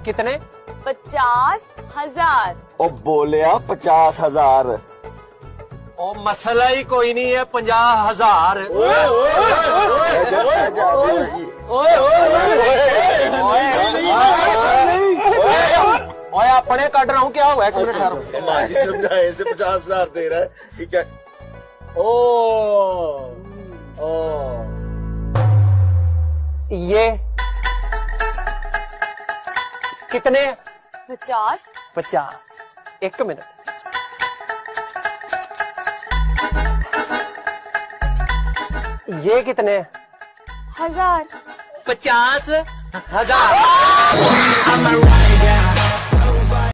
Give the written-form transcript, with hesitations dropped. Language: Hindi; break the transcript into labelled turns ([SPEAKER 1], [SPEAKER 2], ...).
[SPEAKER 1] कितने?
[SPEAKER 2] 50,000।
[SPEAKER 3] ओ बोलिया 50,000।
[SPEAKER 1] ओ मसला ही कोई नहीं है 50,000। ओए अपने कट रहा हूँ, क्या हुआ? एक मिनट
[SPEAKER 3] समझाए से 50,000 दे रहा है, ठीक है।
[SPEAKER 1] ओ ये कितने?
[SPEAKER 2] 50।
[SPEAKER 1] 50। एक मिनट, ये कितने?
[SPEAKER 2] 1000।
[SPEAKER 1] 50,000।